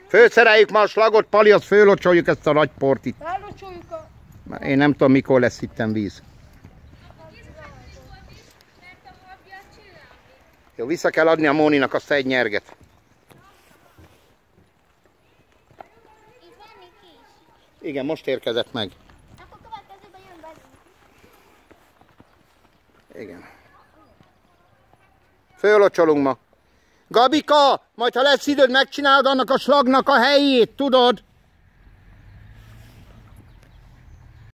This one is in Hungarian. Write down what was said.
Fölszereljük ma a slagot, Pali, azt fölocsoljuk ezt a nagy port itt. Fellocsoljuk a... Én nem tudom, mikor lesz itten víz. Jó, vissza kell adni a Móninak azt egy nyerget. Igen, most érkezett meg. Akkor következőben jön velünk. Igen. Fölocsolunk ma. Gabika, majd ha lesz időd, megcsinálod annak a slagnak a helyét, tudod?